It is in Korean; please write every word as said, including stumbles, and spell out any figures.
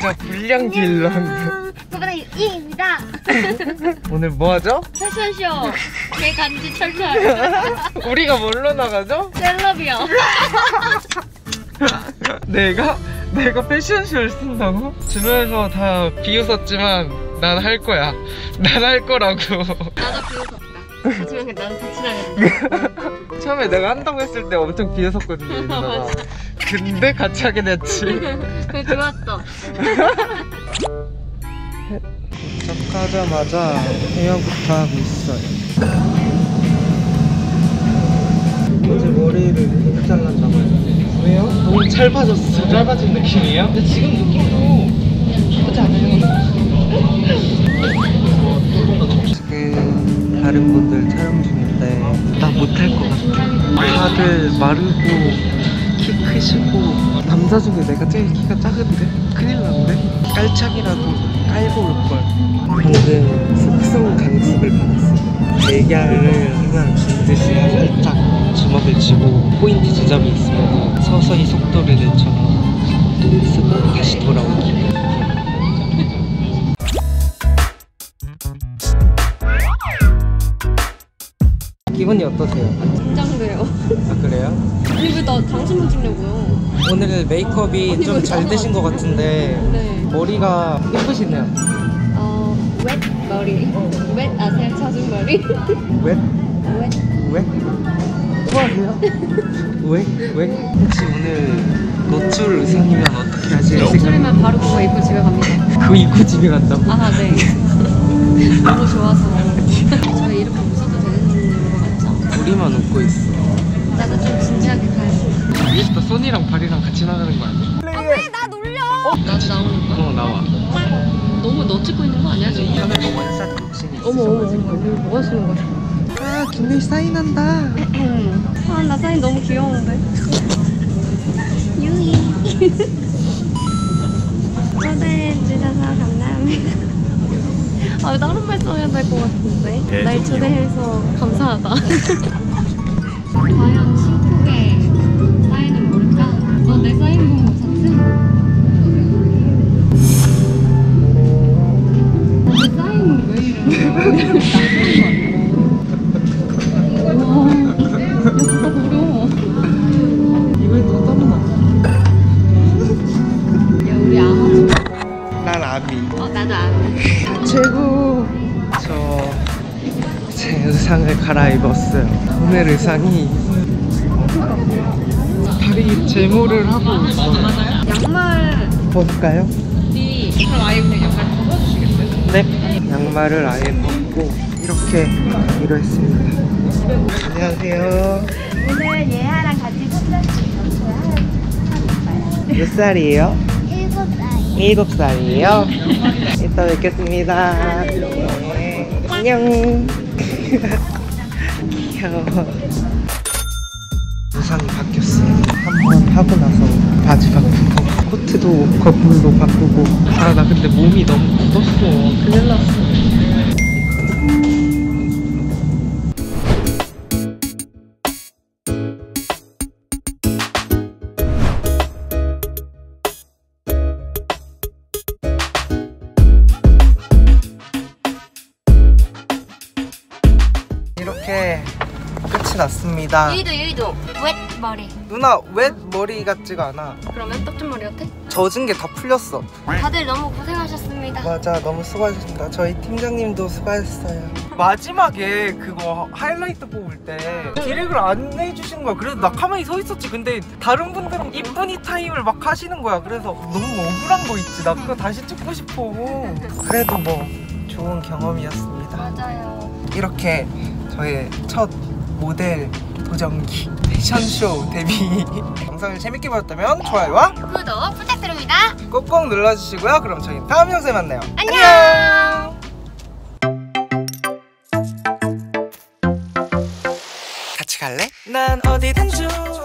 진짜 불량 딜러인데. 저번에 이입니다. 오늘 뭐 하죠? 패션쇼. 제 간지 철철. 우리가 뭘로 나가죠? 셀럽이요. 내가? 내가 패션쇼를 쓴다고? 주변에서 다 비웃었지만 난 할 거야. 난 할 거라고. 나도 비웃었다. 하지만 나는 같이 나갔는데. 처음에 내가 한다고 했을 때 엄청 비웃었거든요. 누나가. 근데 같이 하게 됐지. 그래 좋았어. 도착하자마자 헤어부터 하고 있어요. 어제 머리를 이렇게 잘랐나봐요. 왜요? 너무 짧아졌어. 짧아진 느낌이에요? 근데 지금 느낌도 나쁘지 않아요. 지금 다른 분들 촬영 중인데 나 못할 것 같아. 다들 마르고 키 크시고 남자 중에 내가 제일 키가 작은데? 큰일 났네. 깔창이라도 깔고 올걸. 방금 속성 강습을 받았어요. 얘기를 하면 듯이 살짝 주먹을 쥐고 포인트 지점이 있으면 서서히 속도를 내처럼 쓰고 다시 돌아오기. 기분이 어떠세요? 긴장돼요. 아 그래요? 아니 왜 나 당신만 찍냐고요? 오늘 메이크업이 좀 잘 되신 것 같은데 네. 머리가 예쁘시네요. 어, 웻 머리. 웻 아세요? 젖은 머리? 왜? 웻. 왜? 좋아하세요? 왜? 왜? 혹시 오늘 노출 의상이면 어떻게 하실 생각? 노출이면 바로 그거 입고 집에 갑니다. 그거 입고 집에 간다고? 아 네. 너무 좋아서. 저희 이렇게 웃어도 되는 거 같죠? 우리만 웃고 있어. 나도 좀 진지하게 가야지. 위에서 소니랑 발이랑 같이 나가는 거 아니야? 왜 나 놀려? 어? 나도 나오는 거야? 어 나와. 너무 너 찍고 있는 거 아니야 지금? 카메라 원샷 욕심이 어머 어머 있으셔가지고. 어머 이거 뭐 하시는 거죠? 아 김대희 사인한다. 아 나 사인 너무 귀여운데? 유이 초대해주셔서 감사합니다. 아 다른 말 써야 될 것 같은데? 네, 날 좀요. 초대해서 감사하다. 과연 신곡의 사인은 뭘까? 너 내 사인 보고 웃었지? 내 사인 왜 이래? 나 그런 거 아니야? 와, 진짜 어려워. 이거에 또 떠나. 야 우리 아마추어. 난 아미. 어 나도 아마. 최고. 저 제 의상을 갈아입었어요. 오늘 의상이 다리 제모를 하고 있어요. 양말 벗을까요? 이 그럼 아예 그냥 양말 벗어주시겠어요? 네. 양말을 아예 벗고 이렇게 가기로 했습니다. 안녕하세요. 오늘 예하랑 같이 콘서트 하는 몇 살이에요? 일곱 살. 일곱 살이에요? 이따 뵙겠습니다. 네. 안녕. 귀여워. 의상이 바뀌었어요. 한번 하고 나서 바지 바꾸고 코트도 거품도 바꾸고. 아 나 근데 몸이 너무 굳었어. 큰일 났어. 이렇게 끝이 났습니다. 유이도 유이도 웻 머리. 누나 왜 머리 같지가 않아? 그러면 떡좀 머리 같아? 젖은 게 다 풀렸어. 다들 너무 고생하셨습니다. 맞아, 너무 수고하셨습니다. 저희 팀장님도 수고하셨어요. 마지막에 그거 하이라이트 뽑을 때 디렉을 안 해주시는 거야. 그래서 나 가만히 서 있었지. 근데 다른 분들은 이쁜이 타임을 막 하시는 거야. 그래서 너무 억울한 거 있지. 나 그거 다시 찍고 싶어. 그래도 뭐 좋은 경험이었습니다. 맞아요. 이렇게 저의 첫 모델 도전기 패션쇼 데뷔 영상을 재밌게 보셨다면 좋아요와 구독 부탁드립니다. 꼭꼭 눌러주시고요. 그럼 저희 다음 영상에 만나요. 안녕. 같이 갈래? 난 어디든 좋아.